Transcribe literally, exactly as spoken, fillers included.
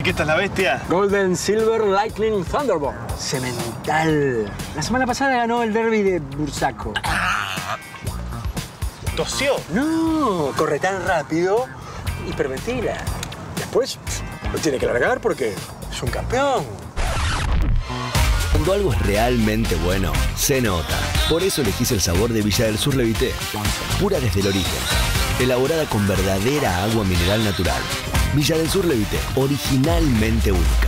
¿Qué esta es la bestia? Golden Silver Lightning Thunderbolt. Cemental. La semana pasada ganó el derby de Bursaco. ¿Tosió? No, corre tan rápido, hiperventila. Después lo tiene que largar porque es un campeón. Cuando algo es realmente bueno, se nota. Por eso elegís el sabor de Villa del Sur Levité. Pura desde el origen. Elaborada con verdadera agua mineral natural. Villa del Sur Levité, originalmente única.